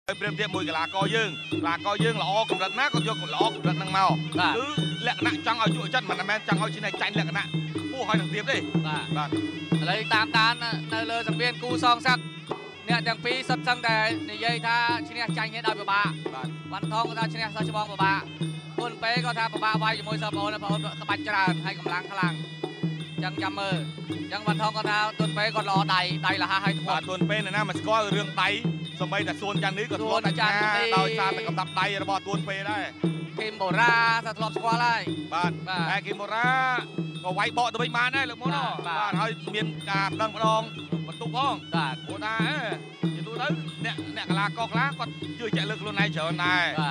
เปรียบเทียบมวยกะลาก็ยื่นละออกำลังนักก็ยกละออกำลังนั่งเมาคือแหลกหนักจังเอาจุจัดมันแม่จังเอาชิ้นไหนใจแหลกหนักผู้หอยหนังเทียบดิอะไรตามการในเรือสังเวียนกูซองซักเนี่ยจังปีสับสังแต่ในยัยท่าชิ้นนี้ใจเงี้ยดาวปะบะวันทองก็ท่าชิ้นนี้ซาชิบองปะบะต้นเป้ก็ท่าปะบะไว้อยู่มวยซาโบนะพอขบันจราให้กำลังพลังจังจำมือจังวันทองก็ท่าต้นเป้ก็รอไตละห้าให้ทุกคนต้นเป้เนี่ยนะมันก็เรื่องไตสมัยแต่ส่วนจันนี้ก็ตัวแต่จันนี้เราซาแต่กับดับไตระบอต้นเป้ได้คิมโบราสัตว์ลอบสควอไล่บ้านแต่คิมโบราก็ไว้เบาะตัวไปมาได้หรือมั้งเนาะบ้านเขาเมียนกาดังรองบรรทุกห้องโอ้ตาอย่าดูนั้นเนี่ยกะลากอกล้าก็ช่วยแจกเลือกรุ่นไหนเฉิน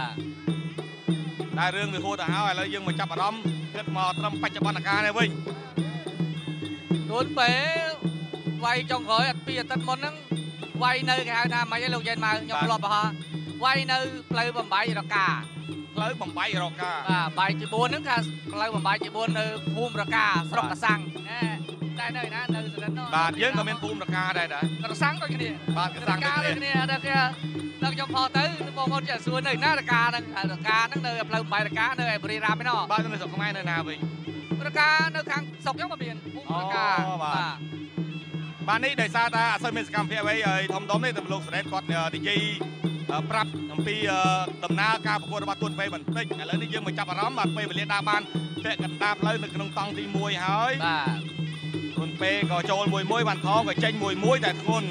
ได้เรื่องไปโคตรเอาแล้วยังมาจับอารมณ์เกิดมาทำปัจจุบันอาการเนี่ยวิ่งโดนเป๋ไว้จงขอยอัดปีตัดมนนั่งไว้ในกาทำมาให้เราเย็นมายังรอปะฮะไว้ในเปลือยบ่มใบรอกาเปลือยบ่มใบรอกาใบจีบวนนั่งค่ะเปลือยบ่มใบจีบวนในภูมิรอกาสระกระสังได้เลยนะในสุดนั้นบาดเยอะก็เป็นภูมิรอกาได้นะกระสังด้วยกันนี่บาดกระสังด้วยกันนี่ได้แค่เราจะพอตื้อมองคนจะส่วนหนึ่งหน้ารอกานั่งรอกานั่งในเปลือยบ่มใบรอกาในบริรามไม่นอกบ้านในสกไม้ในนาวิ่งรอกาในทางสกยังมาเปลี่ยนภูมิรอกาบ้านนี้ได้ซาตาเซมิสกัมเพียไว้ทำดอมนี่แต่โลกแสดงกอดดีจีปรับปีตำนาการประกวดระบาดตุนไปเหมือนเป็นแล้วนี่ยังมาจับอารมณ์มาไปเรียนดาบานเตะกันดาบเลยในขนมตังที่มวยหายตุนไปก็โจลมวยวันทองก็เจนมวยแต่คน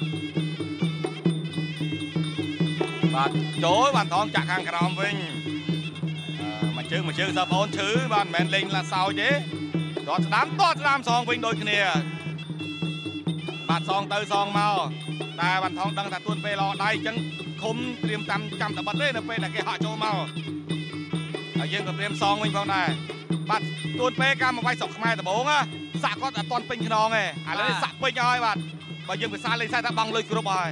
บาดโจยวันทองจากข้างกรอมวิ่งมาเชื่อสะพอนถือบ้านแมนลิงละสาวเจ๊ตอดสามซองวิ่งโดยเนียบาดซองเตยซองเมาแต่วันทองดังแต่ตุนไปรอได้จังคมเตรียมจำแต่บัดเล่นะไปแต่แกหาโจเมายังก็เตรียมซองวิ่งพองได้บัดตุนไปการมาไว้สกขมายแต่โบงอ่ะสะก็แต่ตอนเป็นขนองไงอะไรสะไปย่อยบัดยังไปซาเลยใส่ตะบังเลยกรุบไป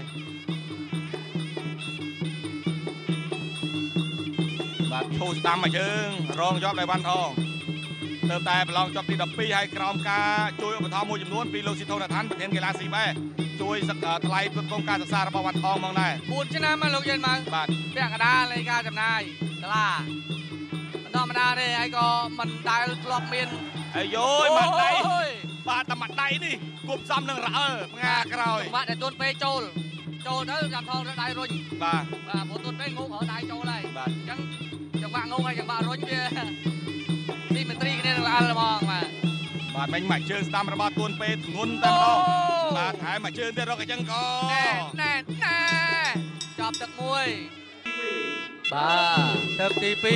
บัดโชว์ตามมาเชิงรองยอบในวันทองเติมแต่ลองจบที่ดับปีให้กรอมกาช่วยอุปถัมภ์มวยจำนวนปีโลสิโทนทันประเทศกีฬาสีใบช่วยสักทลายกรมการศึกษาระบวันทองมองได้ปูนชนะมาลงเย็นมาเปียกกระดาเลยการจำนายตลาธรรมดาเนี่ยไอ้ก็มันได้รอบเมียนไอ้โย้ยมันได้ปาตะมัดได้นี่กุบซ้ำหนึ่งระงากระไรมาแต่ต้นไปโจลเด้อจำทองได้รุ่นผมต้นไปงูเขาได้โจเลยจังหวะงูให้จังหวะรุ่นเนี่ยนี่มันตรีกันเนี่ยเราละมองมาบาดมันหมายเชิงตามระบาดตุนไปงุนตามเราบาดหายหมายเชิงที่เราก็ยังก็แน่จับตะมวยบ้าเติมตีปี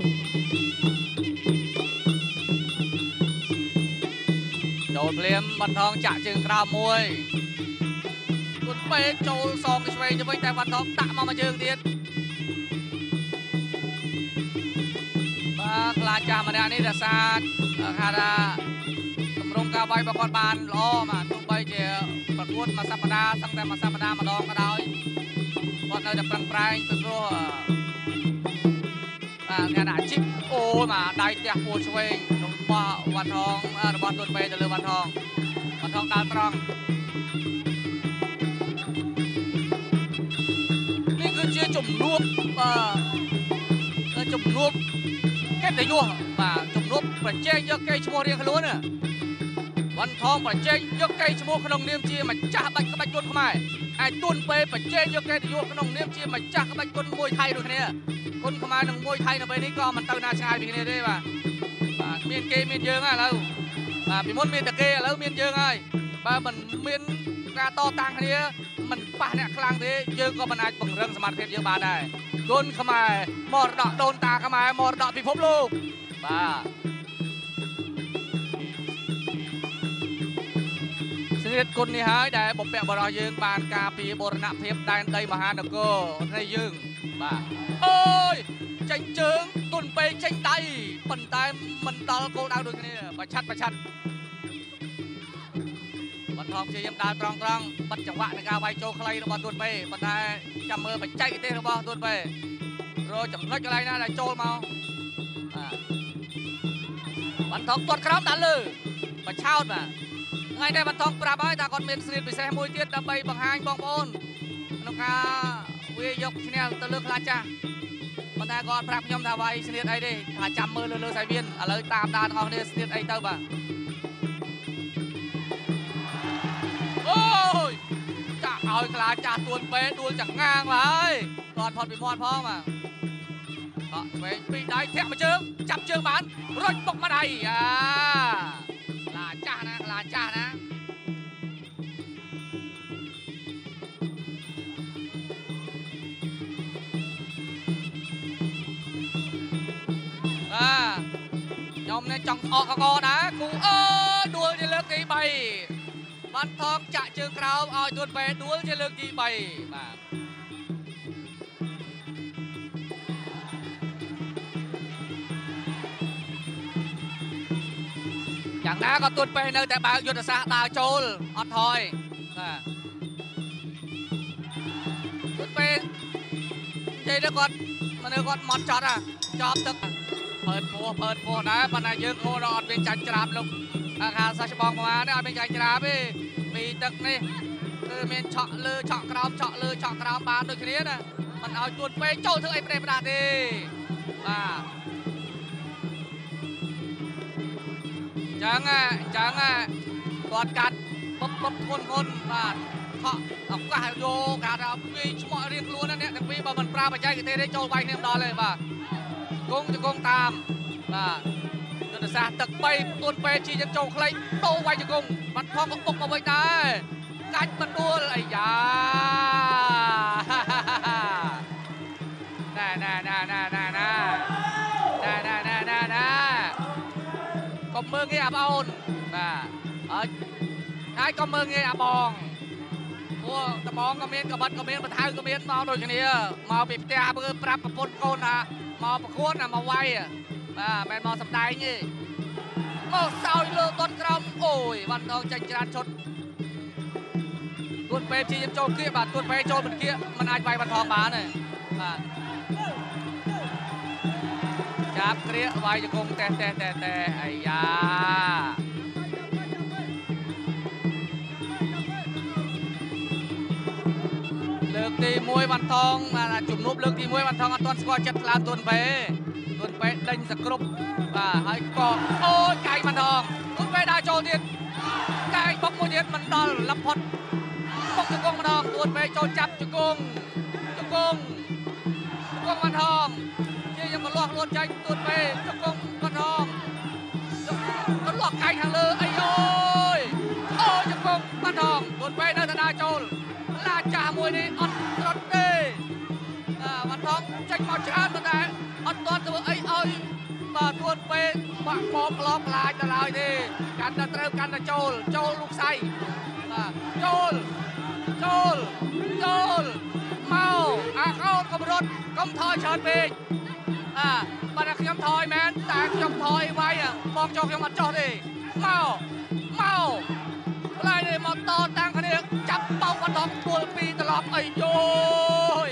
โจลเปลี่ยนบันทองจะจึงกราวมวยตุนไปโจลซองช่วยจะไปแต่บันทองตะมาเชิงเดียดกลาจามาดานี่เดชาดคาราตำรงกาใบประกอบบานล้อมาตุ้งใบเจียประกวดมาสัปดาห์ตั้งแต่มาสัปดาห์มาดองก็ได้พอเราจะปรังปรายเป็นรัวงานอาชีพโอ้มาได้เตียโอช่วยลงป่าวันทองระบาดตุนไปจะเรือวันทองดาวตรองนี่คือเชี่ยจุ่มรวบจุ่มรวบแค่แต่ยั่วมาจุ่มรบประเจยกไก่ชโมเรียงขลุ่นเนี่ยวันทองประเจยกไก่ชโมขนมเนียมจีมันจ้าบัดกระบัดกลขมายไอ้ตุนไปประเจยกไก่แต่ยั่วขนมเนียมจีมันจ้ากระบัดกลมวยไทยด้วยกันเนี่ยคนขมายหนึ่งมวยไทยในใบนี้ก็มันเต้านาชายไปกันเนี่ยได้ป่ะเมียนเกย์เมียนเยอะง่ายแล้วปีมดเมียนตะเกย์แล้วเมียนเยอะง่ายมันเมียนกาโตตังเนี่ยมันป่าเนี่ยคลังที่เยอะก็มันอาจบังเรื่องสมาร์ทเพจเยอะบานได้โดนขมายมอดดอกโดนตาขมายมอดดอกพิภพลูกบ้าสนิทคนนี้หายได้บอกแปะบรอยืงบานกาปีโบรณะเพียบได้ได้มหานกอในยืงบ้าโอ้ยเจงเจิงตุนไปเจงไตปั่นไตมันตอโกดาวด้วยกันเนี่ยประชัดบันทองเชียมดาวตรองบัดจังหวะในการไวโจใครระบาดตุนไปบันไดจำมือไปใจกันเต้ระบาดตุนไปรอจังนักอะไรนะได้โจเมาบันทองตรวจครามดันเลยมาเช่าน่ะไงได้บันทองปราบไอ้ตาก่อนเมียนสนิทไปแซ่มวยเตี้ยดับใบบางหางบองโอนนกาវាយកឈ្នះទៅលើខ្លាចាស់ប៉ុន្តែគាត់ប្រាប់ខ្ញុំថាវាយស្នៀតអីទេថាចាំមើលលើសាយវៀនឥឡូវតាមដានទាំងអស់គ្នាស្នៀតអីទៅបាទអូយចាក់ឲ្យខ្លាចាស់ទួនពេដួលចង្ងាងបាទហើយគាត់ផុតពីមាត់ផងបាទអត់ឆ្វេងពីដៃធាក់មួយជើងចាប់ជើងបានរុញបុកមកដៃខ្លាចាស់ណាខ្លាចាស់ណាខ្ញុំនេះចង់ស្អកកកដែរគូអើយដួលជាលើកទី3បានថងចាក់ជើងក្រោមឲ្យទួនពេដួលជាលើកទី3បាទយ៉ាងណាក៏ទួនពេនៅតែបើកយុទ្ធសាស្ត្រដើរចូលអត់ថយបាទទួនពេនិយាយទៅគាត់មនុស្សគាត់មកចត់ចប់ទឹកផើតពោះដែរប៉ុន្តែយើងអូនអត់មានចាច់ច្រាបលោកខាងសាច់បងប្រហែលនេះអត់មានចាច់ច្រាបទេពីទឹកនេះគឺមានឆក់លើឆក់ក្រោមឆក់លើឆក់ក្រោមបានដូចគ្នាណាមិនឲ្យទួនពេចូលធ្វើអីប្រេះផ្ដាស់ទេបាទចឹងគាត់កាត់បុកធ្ងន់បាទថក់ឱកាសយកកាត់ឲ្យវាឆ្មក់រៀងខ្លួនណាអ្នកទាំងពីរបើមិនប្រើបច្ចេកទេសទេចូលវាយគ្នាម្ដងទេបាទជង្គង់តាមបាទយុទ្ធសាស្ត្រទឹក3ទួនពេជាយើងចូលខ្លីដូរវាយជង្គង់បាត់ផងក៏បុកមកវិញដែរកាច់បណ្ដួលអាយ៉ាណែកុំមើលងាយអាបងអូនបាទហើយកុំមើលងាយអាបងព្រោះត្មងក៏មានកបិតក៏មានបថៅក៏មានមកដូចគ្នាមកពីផ្ទះមើលប្រាប់ប្រពន្ធកូនថាមកប្រកួតមកវាយបាទមិនមកសម្ដែងទេមកសោយលើបត់ក្រោមអូយវ៉ាន់ថងចាញ់ច្រើនឈុតទួនពេជាយើងចូលគៀកបាទទួនពេចូលមិនគៀកមិនអាចវាយវ៉ាន់ថងបានទេបាទចាប់គ្រាកវាយជង្គង់តេះអាយ៉ាលើកទី1វ៉ាន់ថងបាទជំនួបលើកទី1វ៉ាន់ថងអត់ទាន់ស្គាល់ចិត្តខ្លាំងទួនពេដេញសគ្រប់បាទហើយកអូយកាយវ៉ាន់ថងទួនពេដើរចូលទៀតកាយបុកមួយទៀតមិនដល់លំផុតបុកជង្គង់ម្ដងទួនពេចូលចាប់ជង្គង់វ៉ាន់ថងជាយើងក៏លាស់ខ្លួនចាញ់ទួនពេជង្គង់វ៉ាន់ថងក៏លាស់កាយខាងលើអីអូយជង្គង់វ៉ាន់ថងទួនពេនៅតែដើរចូលឡាចាស់មួយនេះអត់ត្រត់ទេវ៉ាន់ថងចេញមកច្រើនប៉ុន្តែអត់ទាន់ធ្វើអីឲ្យបាទទួនពេបាក់មកក្លបខ្លាចទៅឡើយទេកាន់តែត្រូវកាន់តែចូលលោកសៃបាទចូលមកអាកោតកំរត់កុំថយច្រើនពេកបាទតែខ្ញុំថយមែនតែខ្ញុំថយវាយបងចុះខ្ញុំអត់ចុះទេមកខ្លាចទេមកតតាំងគ្នាចាប់បោកបន្តទួល2ត្រឡប់អីយោយ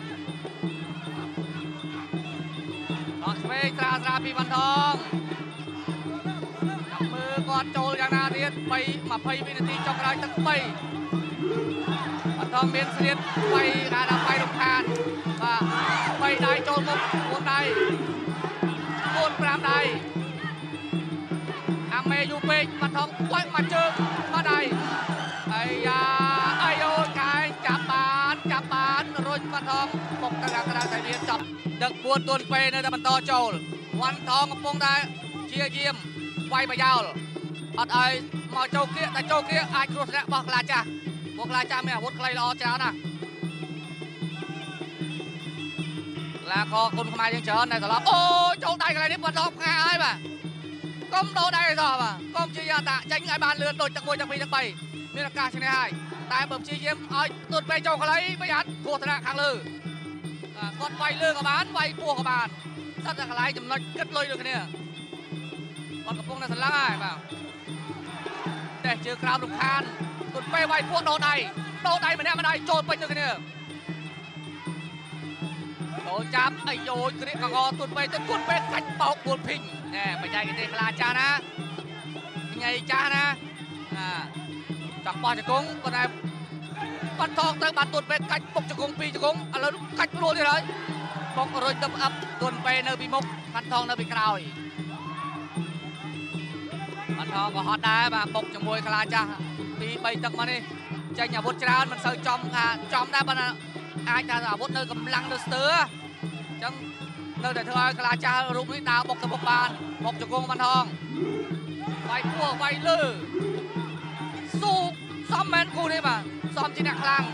អត់ឆ្វេងស្រាពីវ៉ាន់ថងចាំមើលគាត់ចូលយ៉ាងណាទៀត20វិនាទីចុងក្រោយទឹក3វ៉ាន់ថងមានស្រៀតវាយការដាក់វាយរំខានបាទ3ដៃចូលមុខ4ដៃ5ដៃអាមេយូពេកវ៉ាន់ថងវាយមកជើងមកដៃអាយ៉ាអាយអូកាយចាប់បានរុញវ៉ាន់ថងបុកទៅខាងក្រៅតែវាចាប់ដឹក4ទួនពេនៅតែបន្តចូលវ៉ាន់ថងកំពុងតែជាយាមវាយប្រយោលអត់ឲ្យមកចូលគៀកតែចូលគៀកអាចគ្រោះថ្នាក់របស់ខ្លាចាស់ពួកខ្លាចាស់មានអាវុធខ្លីល្អច្រើនណាស់ឡាខគុណខ្មែរយើងច្រើនតែត្រឡប់អូចូលដៃកន្លែងនេះវ៉ាន់ថងផ្ងាហើយបាទកុំដោដៃឲ្យសោះបាទកុំជាយាតាចេញឲ្យបានលឿនដូចទឹក1ទឹក2ទឹក3មានឱកាសឈ្នះហើយតែបើព្យាយាមឲ្យទួនពេចូលខ្លីប្រយ័ត្នគ្រោះថ្នាក់ខាងលើគាត់វាយលើក៏បានវាយពោះក៏បានស្ថិតតែកន្លែងចំណុចគិតលុយដូចគ្នាគាត់កំពុងតែស្រឡឹងហើយបាទតែជើងក្រោមរំខានទួនពេវាយពោះដោដៃម្នាក់ចូលពេញដូចគ្នាចូលចាប់អីយោយគ្រាកកកទួនពេទៅទួនពេកាច់បោកដួលភីងណែបច្ចេកទេសខ្លាចាស់ណាញ៉ៃចាស់ណាចង់បោះជង្គង់ប៉ុន្តែបាត់ថងទៅបានទុនពេកាច់ពុកជង្គង់ពីរជង្គង់ឥឡូវកាច់ព្រួលទៀតហើយបុករុញទៅអាប់ទុនពេនៅពីមុខបាត់ថងនៅពីក្រោយបាត់ថងក៏ហត់ដែរបាទបុកជាមួយខ្លាចាស់ពី3ទឹកមកនេះចេញអាវុធច្រើនមិនសូវចំថាចំដែរប៉ុន្តែអាចថាអាវុធនៅកម្លាំងនៅស្ទើអញ្ចឹងនៅតែធ្វើឲ្យខ្លាចាស់រូបនេះដើរបុកទៅមុខបានបុកជង្គង់បាត់ថងវាយពោះវាយលើស៊ូសំមែនគូនេះបាទសំជាអ្នកខ្លាំង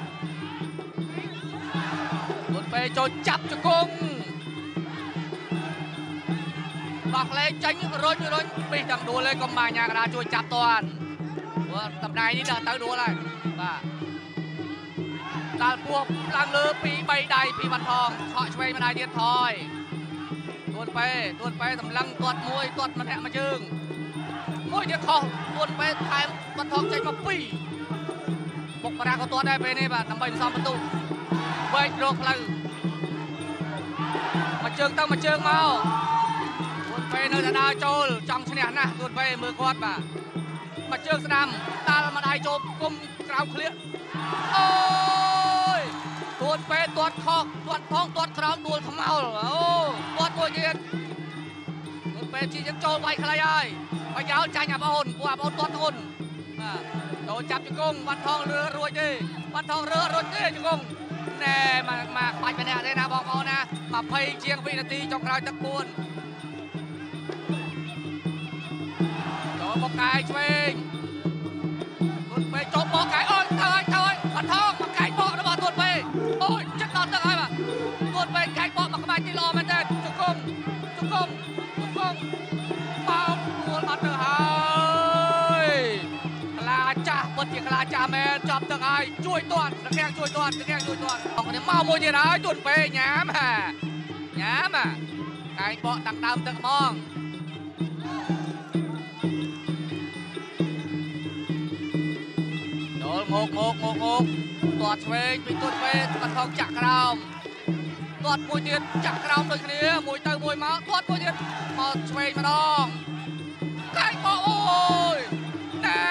ទុនពេចូលចាប់ជង្គង់ដោះលេងចេញរុញពីទាំងដួលលេងកុំបាញ់ញ៉ាកដាជួយចាប់តាន់ព្រោះតំណែងនេះដល់ទៅដួលហើយបាទដាល់ពោះឡើងលើពី3ដៃពីបាត់ថងឆក់ឆ្វេងម្ដាយទៀតថយទុនពេសម្លឹងទាត់មួយទាត់ម្នាក់មួយជើងមួយទៀតខុសទុនពេថែមបាត់ថងចេញមក2បុកបារាក៏ទាត់ដែរពេលនេះបាទដើម្បីបន្សំបន្ទុកវែងរកផ្លូវមួយជើងទៅមួយជើងមកទួនពេនៅតែដើរចូលចង់ឈ្នះណាស់ទួនពេមើលគាត់បាទមួយជើងស្ដាំដាល់ម្ដាយចូលគុំក្រោមឃ្លៀកអូយទួនពេទាត់ខុសទាត់ផងទាត់ក្រោមដួលខ្មោលអូទាត់មួយទៀតទួនពេជីយើងចូលវាយខ្លីហើយបើយកចាញ់អាបងអូនពួកអាបងអូនទាត់ធ្ងន់បាទចូលចាប់ជង្គង់បាត់ថងរើរួចទេបាត់ថងរើរួចទេជង្គង់ណែមកបាច់ម្នាក់ទេណាបងប្អូនណា20ជាងវិនាទីចុងក្រោយទឹក4ចូលមកកាយឆ្វេងទួនពេចូលមកកាយអូយទៅហើយបាត់ថងមកកាយបករបស់ទួនពេអូយចិត្តដល់ទឹកហើយបាទទួនពេកាយបកមកក្បាច់ទីល្អមែនទេជង្គង់បោកដួលបាត់ទៅហើយខ្លាចាស់ពិតជាខ្លាចាស់មែនចាប់ទឹកហើយជួយទាត់រាំងជួយទាត់អងនេះមកមួយទៀតហើយទួនពេញ៉ាំកាយបកតាំងដើមទឹកហ្មងចូលងោកទាត់ឆ្វេងពីទួនពេបាត់ថងចាក់ក្រោមទាត់មួយទៀតចាក់ក្រោមដូចគ្នាមួយទៅមួយមកទាត់មួយទៀតមកឆ្វេងម្ដងកាយបកអូយណែ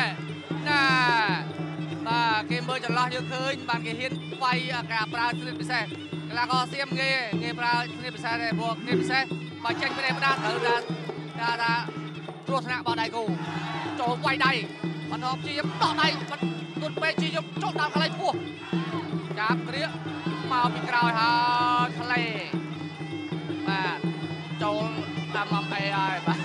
បាទគេមើលចន្លោះយើងឃើញបានគេហ៊ានវាយការប្រើគ្រឿងពិសេសកីឡាករសៀមងាយប្រើគ្រឿងពិសេសទេព្រោះគ្រឿងពិសេសបើចេញពីនេះផ្ដាស់ត្រូវថាគ្រោះថ្នាក់របស់ដៃគូចូលវាយដៃបាត់ថងជាដោះដៃទុនពេជាយកចូលដល់កន្លែងពោះចាប់គ្រាមកពីក្រោយហើយក្លេបាទចូលតាមអំអីហើយបាទ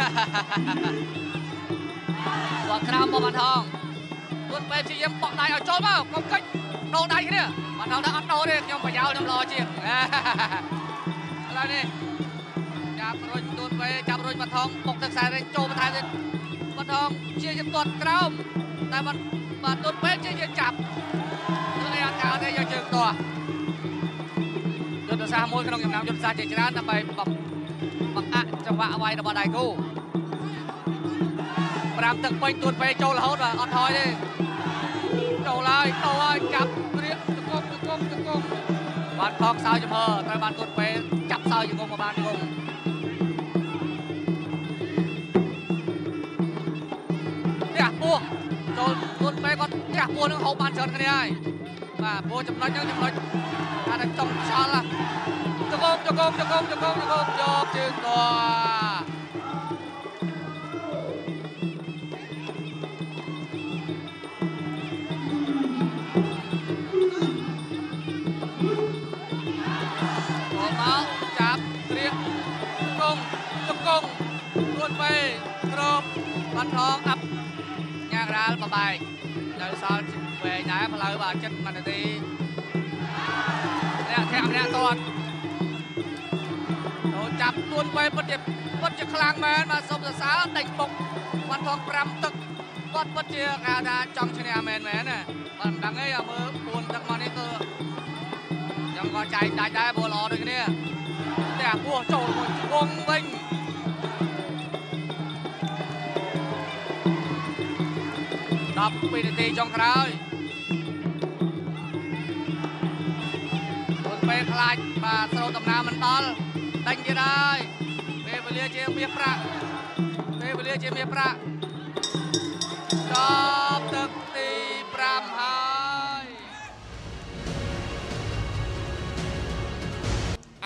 គាត់ក្រោមរបស់បាត់ថងទួនពេព្យាយាមបក់ដៃឲ្យចូលមកកុំកិច្ចដូរដៃគ្នាបាត់ថងថាអត់ដូរទេខ្ញុំប្រយោជន៍ខ្ញុំល្អជាងឥឡូវនេះចាប់រុញទួនពេចាប់រុញបាត់ថងបុកទឹកខ្សែរេងចូលបន្ថែមទៀតបាត់ថងព្យាយាមទាត់ក្រោមតែបាទទួនពេព្យាយាមចាប់នេះអត់កើតទេយកជើងតោះយុទ្ធសាស្ត្រមួយក្នុងចំណោមយុទ្ធសាស្ត្រជាច្រើនដើម្បីបង្អាក់ចង្វាក់វាយរបស់ដៃគូ5ទឹកពេញទួនពេចូលរហូតបាទអត់ថយទេចូលហើយចាប់គ្រាជង្គង់បានខកសោយចំហត្រូវបានទួនពេចាប់សោយជង្គង់មកបានជង្គង់ផ្ទះពោះចូលទួនពេគាត់ផ្ទះពោះនឹងហូបបានច្រើនគ្នាហើយបាទពោះចំណុចហ្នឹងចំណុចថាតែចង់ឆ្អល់ជង្គង់យកជើងតួមកចាប់ព្រៀងជង្គង់ទួនពេក្របបាត់ថងអាប់ញ៉ាកដាលបបែកនៅសល់វែងដែរផ្លូវបាទចិត្ត1នាទីអ្នកធាក់ម្នាក់ទាត់ចូលចាប់ទួនពេពិតជាខ្លាំងមែនបាទសូមសរសើរដេញបុកបាត់ថង5ទឹកគាត់ពិតជាគេថាចង់ឈ្នះមែនណាបាទមិនដឹងទេមើល4ទឹកមកនេះគឺខ្ញុំក៏ចែកដាច់ដែរព្រោះល្អដូចគ្នាតែពោះចូលមួយជង្គង់វិញ12នាទីចុងក្រោយទួនពេខ្លាចបាទស្រូតដំណើរមិនដល់ដេញទៀតហើយពេលវេលាជាមាសប្រាក់10ទឹកទី5ហើយ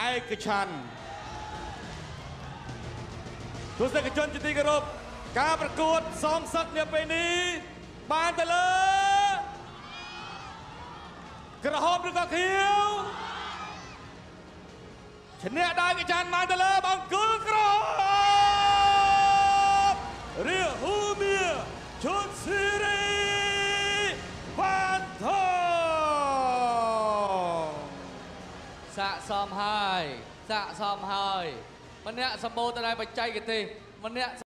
កច្ឆ័ន្ទទស្សនិកជនជាទីគោរពការប្រកួតសងសឹកនាពេលនេះបានទៅលើក្រហមឬក៏ខៀវឈ្នះដាយកច្ឆ័ន្ទបានទៅលើបង្គោលក្រហមរាហូមៀឈុតសេរីវ៉ាន់ថងសាកសមហើយម្នាក់សម្បូរទៅដោយបច្ចេកទេសម្នាក់